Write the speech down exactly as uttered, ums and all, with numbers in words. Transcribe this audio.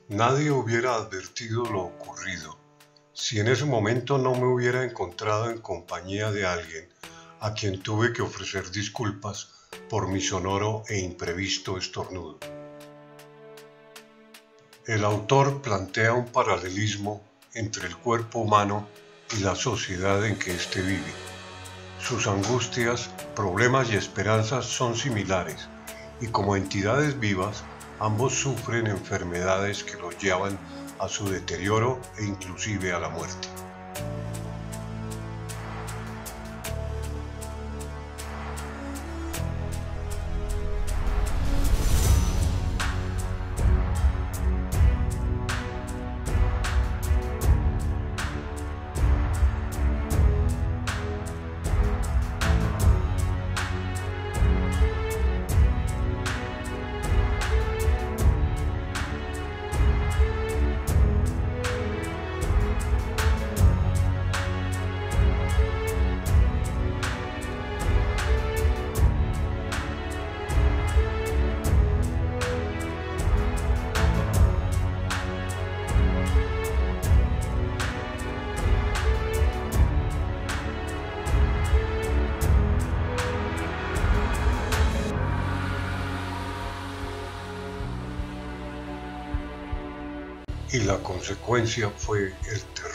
Nadie hubiera advertido lo ocurrido, si en ese momento no me hubiera encontrado en compañía de alguien a quien tuve que ofrecer disculpas por mi sonoro e imprevisto estornudo. El autor plantea un paralelismo entre el cuerpo humano y la sociedad en que éste vive. Sus angustias, problemas y esperanzas son similares, y como entidades vivas, ambos sufren enfermedades que los llevan a su deterioro e inclusive a la muerte. Y la consecuencia fue el terror.